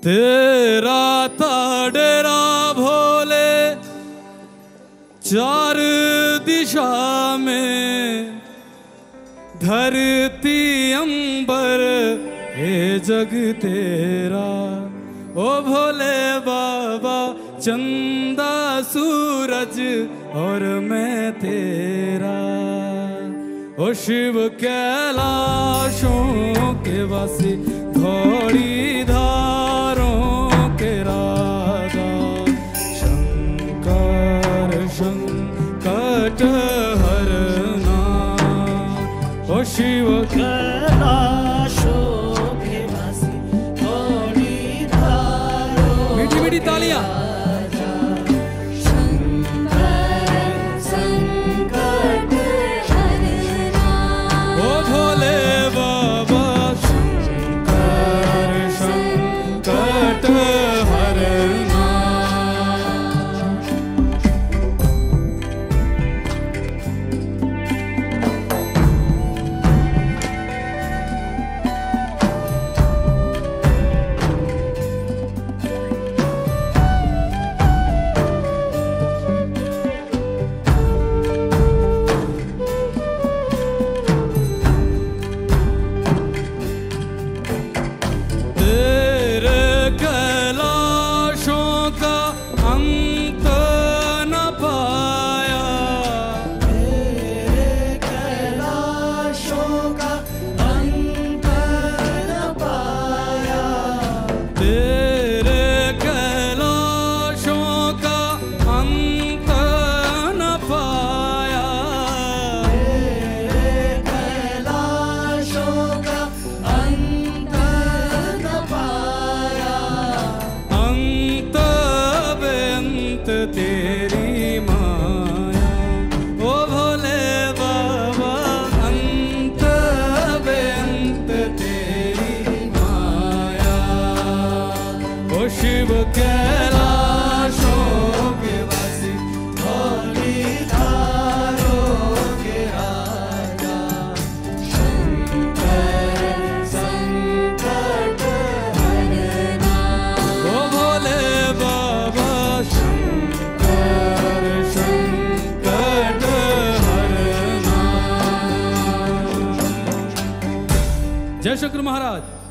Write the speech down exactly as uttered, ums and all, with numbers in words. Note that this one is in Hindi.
तेरा था डेरा भोले चार दिशा में, धरती अंबर हे जग तेरा। ओ भोले बाबा चंदा सूरज और मैं तेरा। ओ शिव कैलाशों के वासी घोड़ी धारों के राजा, शंकर संकट हरना। ओ शिव कैलाशों के वासी घोड़ी धारों। मीठी मीठी तालियां। तेरी माया ओ भोले बाबा, अंत बेअंत तेरी माया। ओ शिव कैलाशों के वासी घोड़ी धारों के राजा, शंकर संकट हरना। ओ भोले बाबा जय शंकर महाराज।